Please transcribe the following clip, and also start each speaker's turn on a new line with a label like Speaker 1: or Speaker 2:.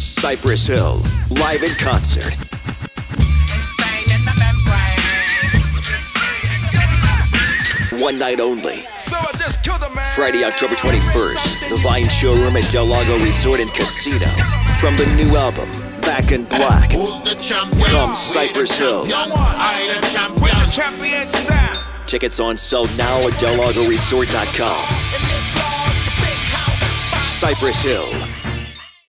Speaker 1: Cypress Hill, live in concert. One night only. Friday, October 21st, the Vine Showroom at Del Lago Resort and Casino. From the new album, Back in Black, comes Cypress Hill. Tickets on sale now at DelLagoResort.com. Cypress Hill,